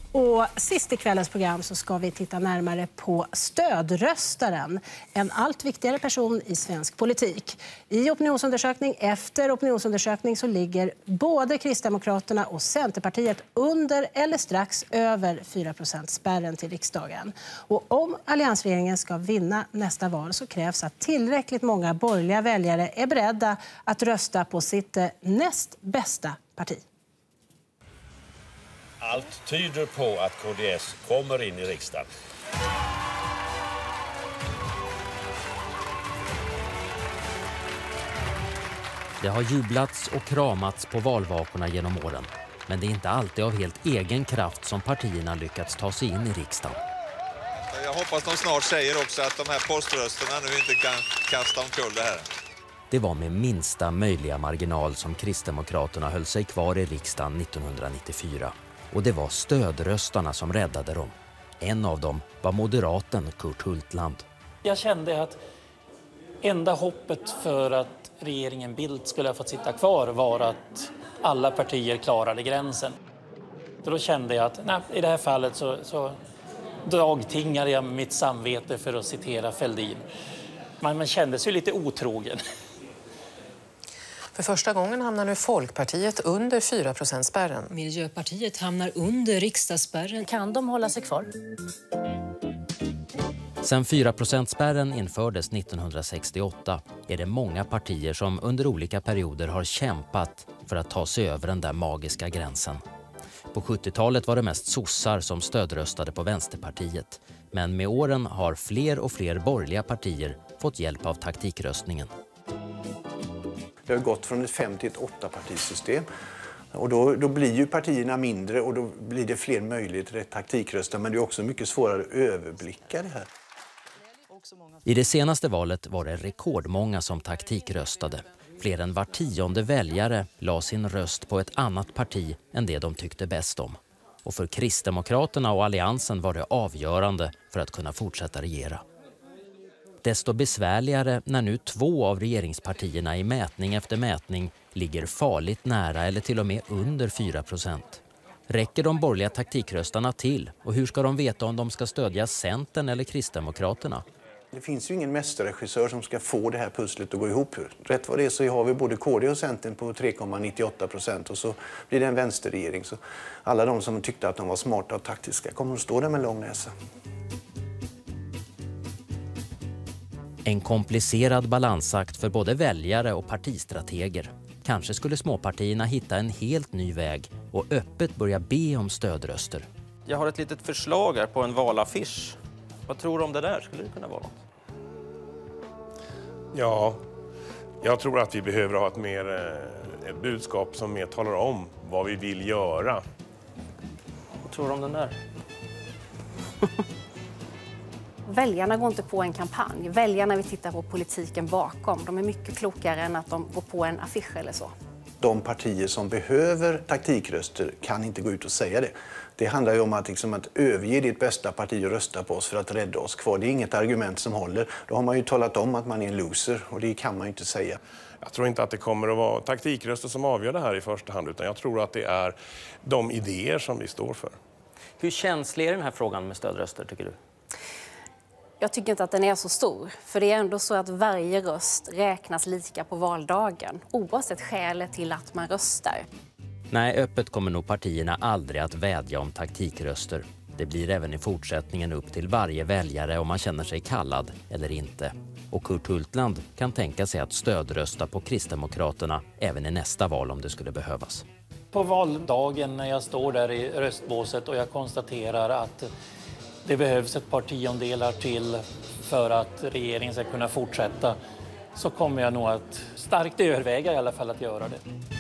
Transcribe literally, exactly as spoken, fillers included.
Och sist i kvällens program så ska vi titta närmare på stödröstaren. En allt viktigare person i svensk politik. I opinionsundersökning efter opinionsundersökning så ligger både Kristdemokraterna och Centerpartiet under eller strax över fyra procent-spärren till riksdagen. Och om alliansregeringen ska vinna nästa val så krävs att tillräckligt många borgerliga väljare är beredda att rösta på sitt näst bästa parti. Allt tyder på att K D S kommer in i riksdagen. Det har jublats och kramats på valvakorna genom åren. Men det är inte alltid av helt egen kraft som partierna lyckats ta sig in i riksdagen. Jag hoppas de snart säger också att de här poströsterna nu inte kan kasta omkull det här. Det var med minsta möjliga marginal som Kristdemokraterna höll sig kvar i riksdagen nittonhundranittiofyra. Och det var stödröstarna som räddade dem. En av dem var moderaten Kurt Hultland. Jag kände att enda hoppet för att regeringen Bildt skulle ha fått sitta kvar var att alla partier klarade gränsen. Då kände jag att nej, i det här fallet så, så dagtingade jag mitt samvete för att citera Fälldin. Man, man kände sig lite otrogen. För första gången hamnar nu Folkpartiet under fyra procent-spärren. Miljöpartiet hamnar under riksdagsspärren. Kan de hålla sig kvar? Sen fyra procent-spärren infördes nittonhundrasextioåtta är det många partier som under olika perioder har kämpat för att ta sig över den där magiska gränsen. På sjuttiotalet var det mest sossar som stödröstade på Vänsterpartiet. Men med åren har fler och fler borgerliga partier fått hjälp av taktikröstningen. Det har gått från ett fem till ett åtta partisystem. Och då, då blir ju partierna mindre och då blir det fler möjligheter att taktikrösta. Men det är också mycket svårare att överblicka det här. I det senaste valet var det rekordmånga som taktikröstade. Fler än var tionde väljare la sin röst på ett annat parti än det de tyckte bäst om. Och för Kristdemokraterna och Alliansen var det avgörande för att kunna fortsätta regera. Desto besvärligare när nu två av regeringspartierna i mätning efter mätning ligger farligt nära eller till och med under fyra procent. Räcker de borgerliga taktikröstarna till? Och hur ska de veta om de ska stödja Centern eller Kristdemokraterna? Det finns ju ingen mästerregissör som ska få det här pusslet att gå ihop. Rätt vad det är så har vi både K D och Centern på tre komma nittioåtta procent och så blir det en vänsterregering. Så alla de som tyckte att de var smarta och taktiska kommer att stå där med lång näsa. En komplicerad balansakt för både väljare och partistrateger. Kanske skulle småpartierna hitta en helt ny väg och öppet börja be om stödröster. Jag har ett litet förslag här på en valaffisch. Vad tror du om det där? Skulle det kunna vara något? Ja, jag tror att vi behöver ha ett, mer, ett budskap som mer talar om vad vi vill göra. Vad tror du om den där? Väljarna går inte på en kampanj. Väljarna vill titta på politiken bakom. De är mycket klokare än att de går på en affisch eller så. De partier som behöver taktikröster kan inte gå ut och säga det. Det handlar ju om att, liksom, att överge ditt bästa parti och rösta på oss för att rädda oss kvar. Det är inget argument som håller. Då har man ju talat om att man är en loser och det kan man ju inte säga. Jag tror inte att det kommer att vara taktikröster som avgör det här i första hand, utan jag tror att det är de idéer som vi står för. Hur känslig är den här frågan med stödröster, tycker du? Jag tycker inte att den är så stor. För det är ändå så att varje röst räknas lika på valdagen. Oavsett skälet till att man röstar. Nej, öppet kommer nog partierna aldrig att vädja om taktikröster. Det blir även i fortsättningen upp till varje väljare om man känner sig kallad eller inte. Och Kurt Hultland kan tänka sig att stödrösta på Kristdemokraterna även i nästa val om det skulle behövas. På valdagen när jag står där i röstbåset och jag konstaterar att det behövs ett par tiondelar till för att regeringen ska kunna fortsätta, så kommer jag nog att starkt överväga i alla fall att göra det.